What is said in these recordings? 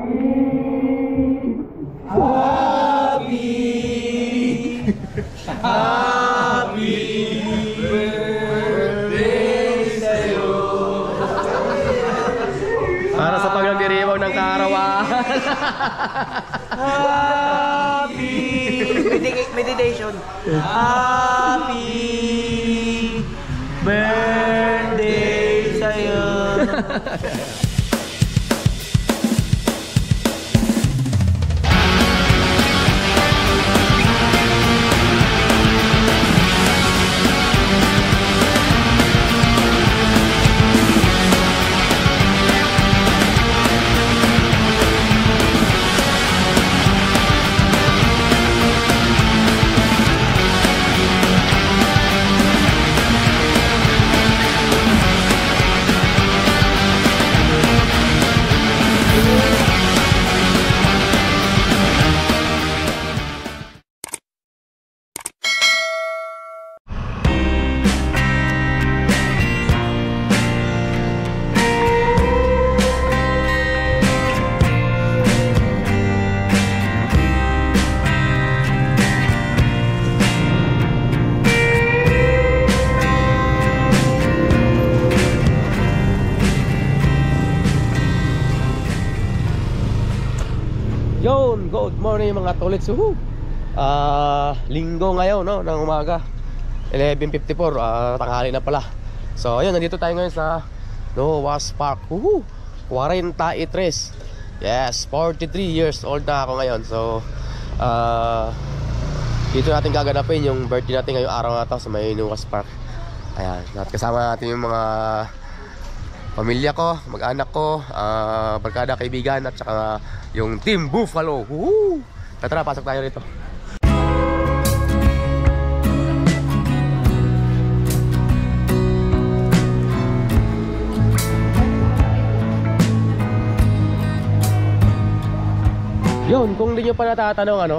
Para sa pagdirimaw ng kaarawan. Happy meditation. Happy birthday sa'yo. Yun, good morning mga tolits. Linggo ngayon, no, ng umaga 11:54, tanghali na pala. So ayun, nandito tayo ngayon sa Noah's Park. 43. Yes, 43 years old na ako ngayon. So dito natin gaganapin yung birthday natin ngayong araw na to sa may Noah's Park. Ayan, at kasama natin yung mga pamilya ko, mag-anak ko, barkada, kaibigan, at saka yung Team Buffalo. Tara, pasok tayo rito. Yun, kung hindi nyo pa natatanong, ano,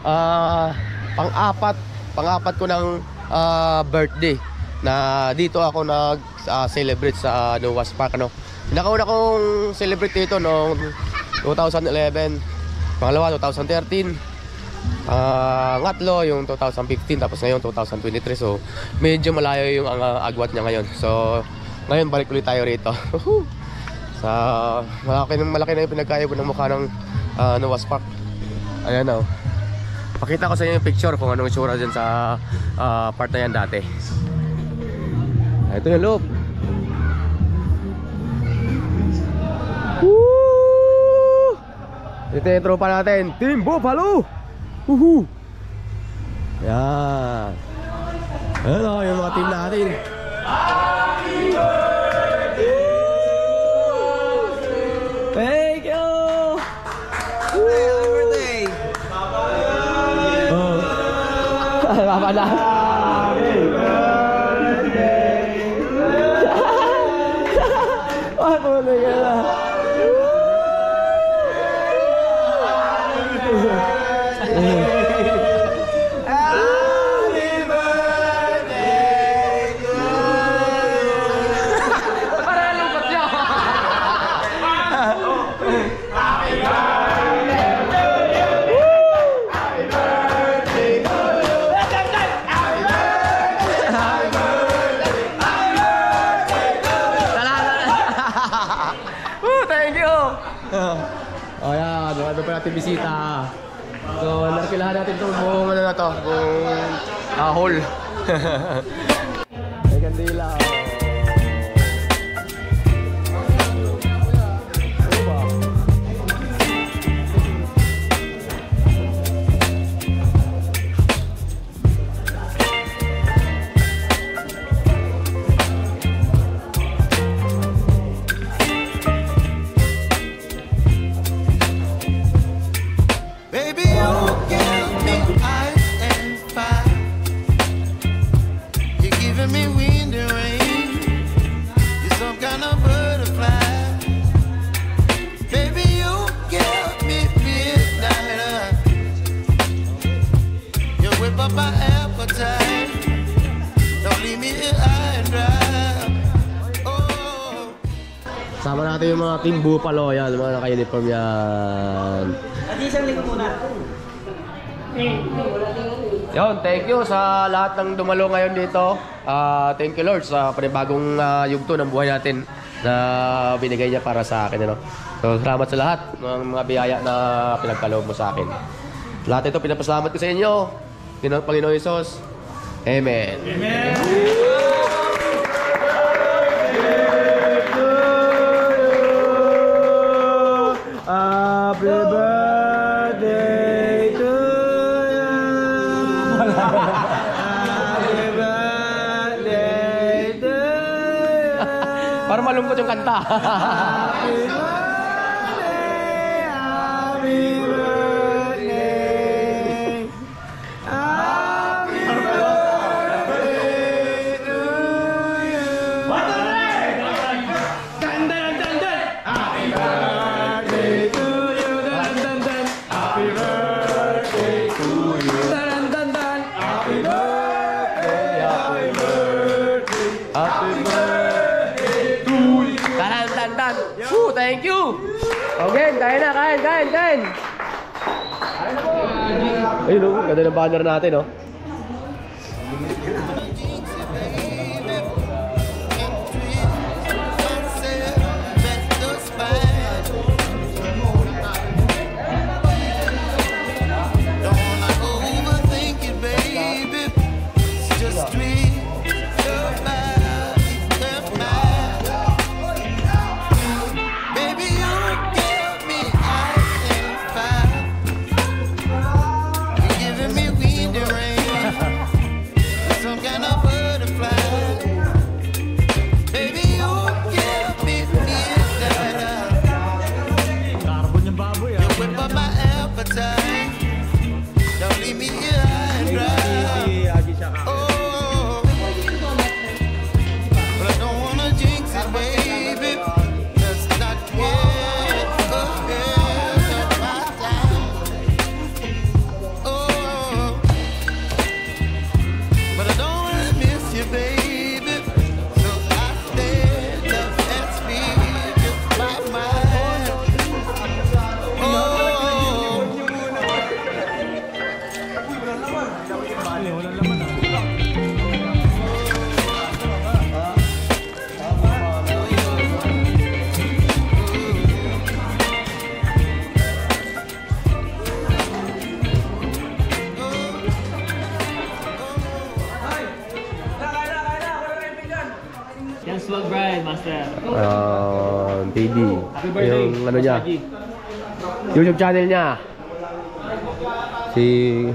pang-apat ko ng birthday na dito ako nag-celebrate sa Noah's Park, ano. Pinakauna kong celebrate dito noong 2011, pangalawa 2013, ngatlo yung 2015, tapos ngayon 2023. So medyo malayo yung agwat niya ngayon. So ngayon balik ulit tayo rito. Sa malaki na yung pinagkaiba ng mukha ng Noah's Park. Ayan o, pakita ko sa inyo yung picture kung anong itsura dyan sa part na yan dati. Ito yung loob. Ito yung tropa natin, Team Buffalo. Yan. Ayan o, yung mga team natin. Happy birthday! Thank you! Happy birthday! Papa na. Happy birthday! Ako na ka na. Thank you. Oh yan, ano pa natin bisita. So nakilahan natin itong buong ano na to, buong hall. May kandila. ito yung mga Team Buffalo. Yan, mga naka-uniform yan. At isang linggo muna. Yun, thank you sa lahat ng dumalo ngayon dito. Thank you Lord sa panibagong yugto ng buhay natin na binigay niya para sa akin. Ano? So, salamat sa lahat ng mga biyaya na pinagkaloob mo sa akin. Lahat ito pinapasalamat ko sa inyo. Panginoon Jesus. Amen. Amen. Happy birthday to you. Happy birthday to you. Para malungkot yung kanta. Happy birthday. Happy birthday. Happy birthday to you. Dan dan dan dan. Happy birthday to you. Dan dan dan. Happy birthday to you. Dan dan dan. Happy birthday. Happy birthday. Happy birthday to you. Tan, tan, tan. Thank you. Okay, kain na, kain. Ayun o, ganda ng banner natin o. Yan Swag Bride, Master. PD. Yung ano niya. YouTube channel niya. Si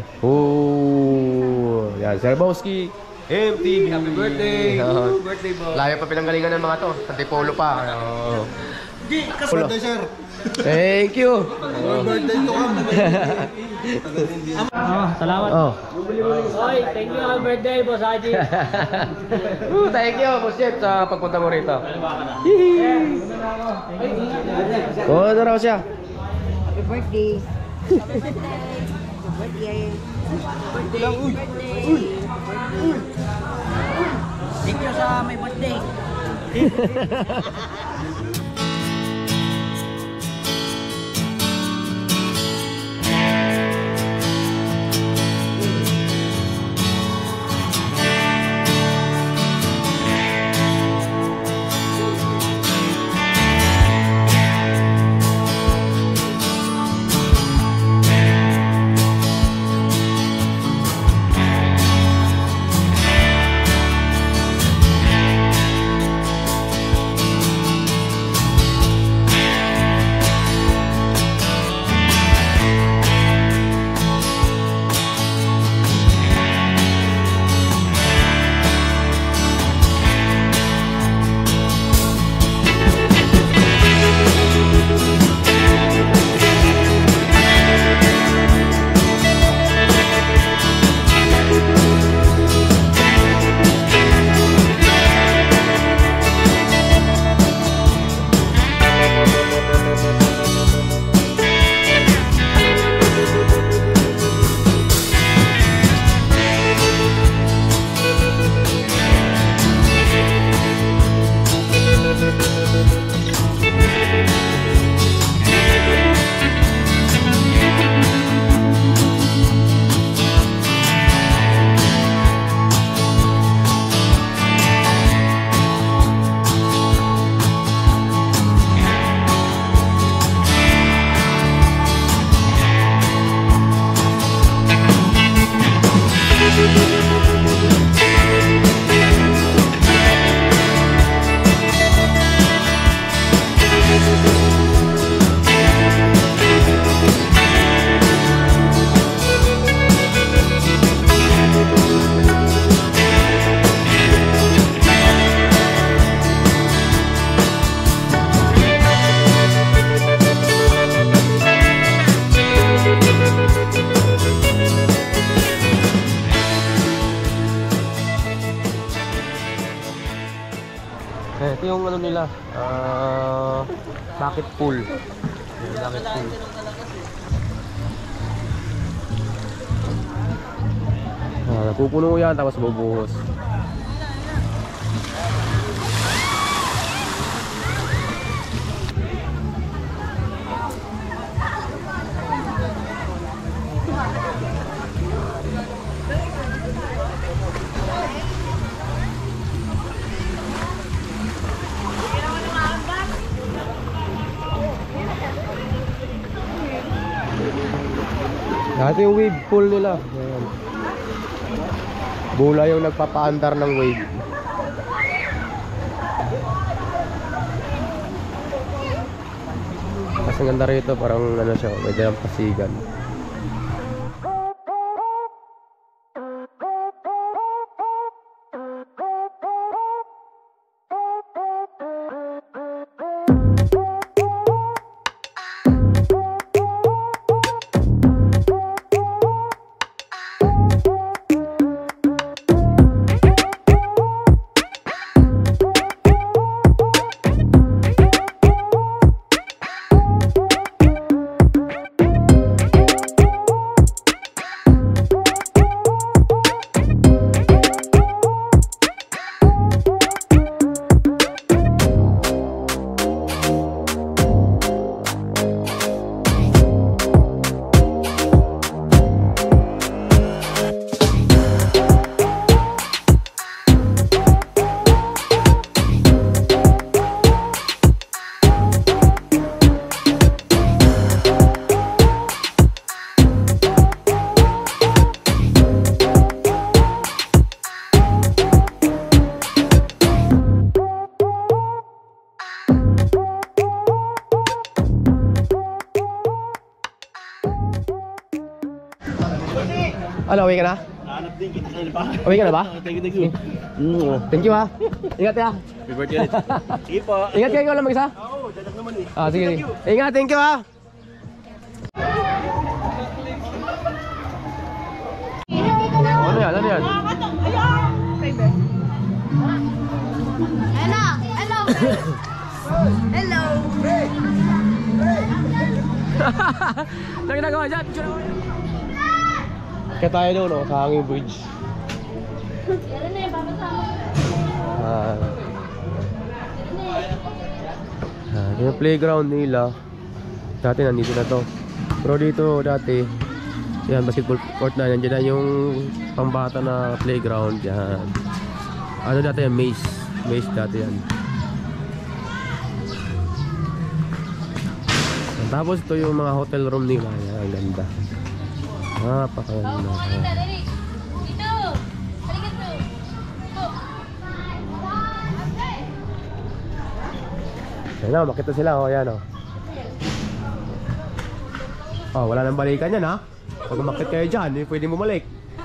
yan, Serbowski MTV. Happy birthday! Birthday boy! Layo pa pinanggalingan ng mga to. Antipolo pa. Birthday, sir! Thank you. Birthday to kami. Salamat. Oh. Oy, thank you, happy birthday, Boss Haji. Thank you, Boss Jeff, sa pagpunta mo rito. Oh, ano raw siya? Happy birthday. Happy birthday. Thank you sa may birthday. Bucket pool. Ayan, bucket pool. Napupuno yan tapos bubuhos. Dati yung wave pool nila. Ayan. Bula yung nagpapaandar ng wave. Mas ang ganda rito, parang ano siya, may dalang pasigan. Ano, uwi ka na? Hanap din kita sa iba. Uwi ka na ba? Thank you. Thank you ha. Ingat ya. Happy birthday ulit. Sige po. Ingat kayo lang mag-isa. Oo, dadak naman eh. Ah, sige. Ingat, thank you ha. Ano yan? Ano yan? Hello! Hello! Hello! Ano ginagawa dyan? Kaya tayo doon, no? Sa hanging bridge. Yung playground nila dati nandito na to. Pero dito dati yan, basketball court na. Nandiyan na yung pambata na playground. Yan. Ano dati yan? Maze. Maze dati yan. Tapos ito yung mga hotel room nila. Yan, ang ganda. Napakaganda. Dito! Halika to! Yan na, makita sila. O, yan o. Oh, wala nang balikan yan ha. Pag umakit kayo dyan, hindi pwede bumalik.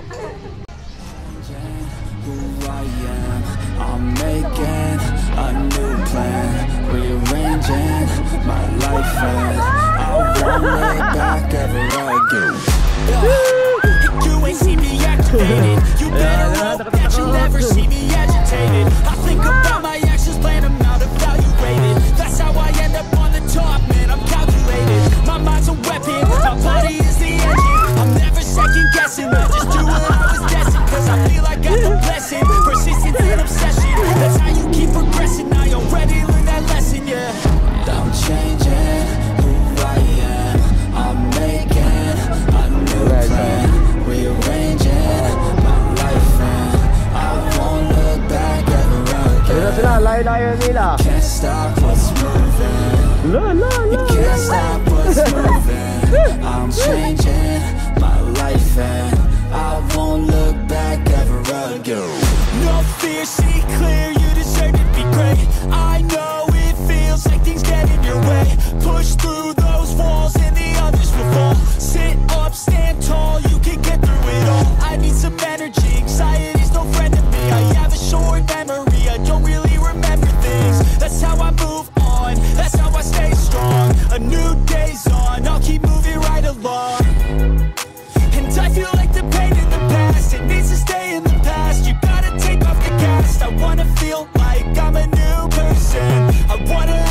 I'm making a new plan, rearranging my life and I won't look back ever again. You ain't see me activated. You better hope that you never see me agitated. I think about my actions, plan them out, evaluated. That's how I end up on the top, man, I'm calculated. My mind's a weapon, my body is the engine. I'm never second guessing, I just do what I was destined. Cause I feel I got the blessing, persistence and obsession. That's how you keep progressing, I already learned that lesson, yeah. I'm changing who I am, I'm making a new plan, rearranging my life and I won't look back ever Ayun na again. sila, layo-layo nila. Can't stop what's moving. You can't stop what's moving. I'm changing my life and I won't look back ever again. No fear, see clear, you deserve to be great. I know it feels like things get in your way. Push through those walls and the others will fall. Sit up, stand tall, you can get through it all. I need some energy, anxiety's no friend to me. I have a short memory, I don't really remember things. That's how I move on, that's how I stay strong. A new day's on, I'll keep moving right along. And I feel like the pain in the past, it needs to stay in the past. You gotta take off the cast. I wanna feel like I'm a new person. I wanna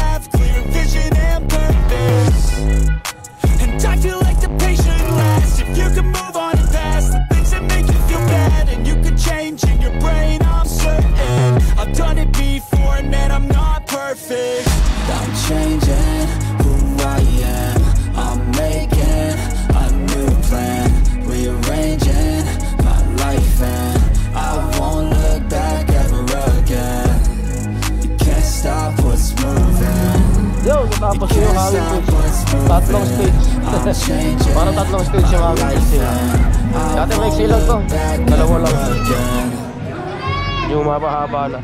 Tatlong stage. Parang tatlong stage yung aming mixing. Dati mixing lang to. Dalawa lang. Yung mahaba-haba na.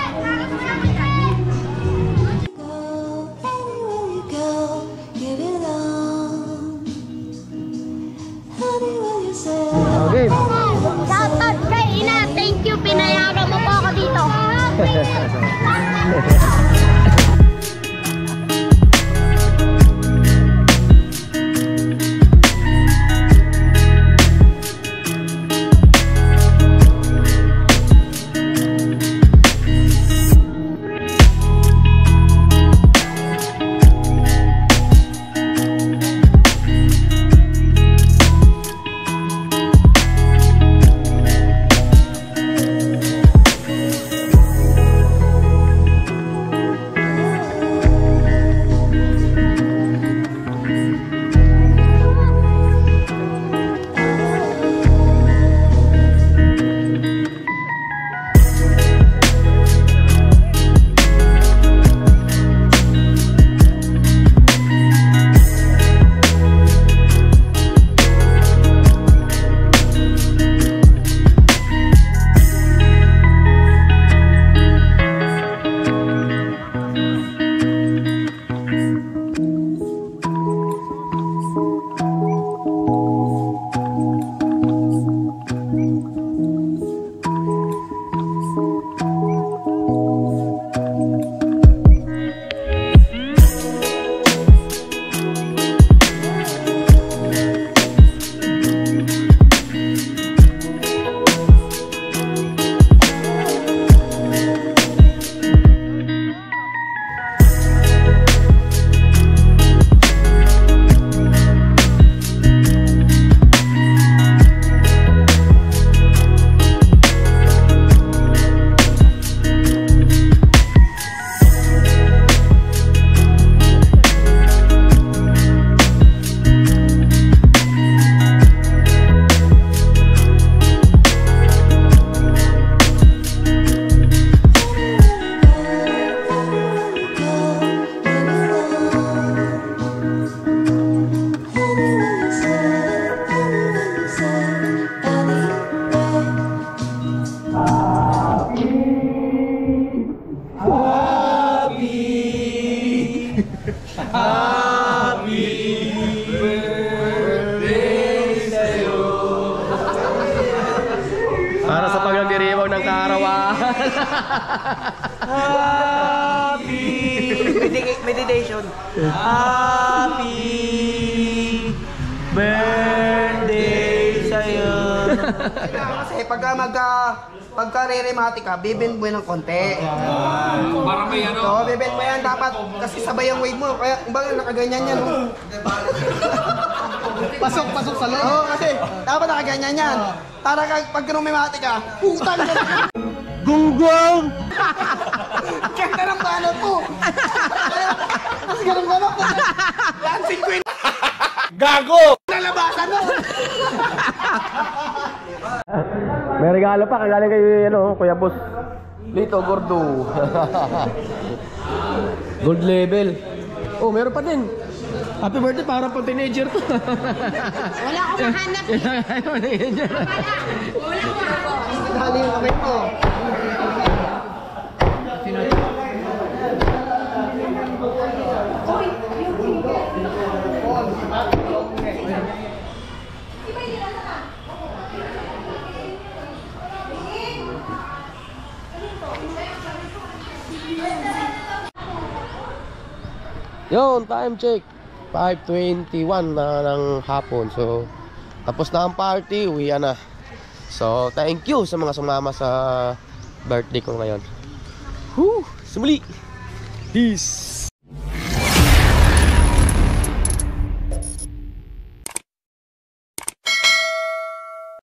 Okay. Shoutout kay Ina. Thank you. Pinayagan mo po ako dito. Para sa pagdiriwang ng kaarawan. Happy meditation. Happy birthday sa'yo. Kasi pagka re-remati ka, bibend mo ng konti. Para may ano. So, bibend mo yan dapat kasi sabay ang wave mo. Kaya, kumbaga nakaganyan yan. Oh. Pasok sa loob. Oo, kasi dapat nakaganyan yan. Para pag rumimati ka, putang na. Gunggong! Kaya ng banot po. Tapos ganun-ganun. Dancing queen. Gago! Nalabasan mo. May regalo pa, kagaling kay Kuya Boss Lito Gordo. Gold level. Oh, meron pa din. Happy birthday, para pang teenager to. Wala akong mahanap. Wala ko ako. Dali yung kamay mo. Yun, time check 5:21 na ng hapon. So, tapos na ang party, uwi na. So, thank you sa mga sumama sa birthday ko ngayon. Sumuli! Peace!